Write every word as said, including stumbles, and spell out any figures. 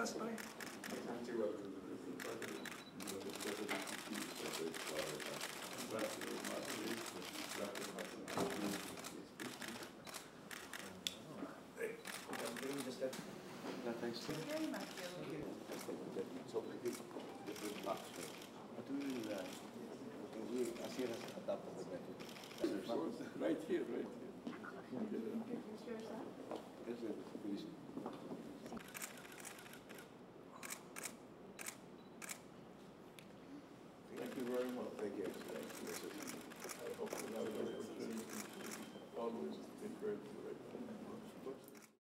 Gracias, bye. Right here, right here. Introduce yourself.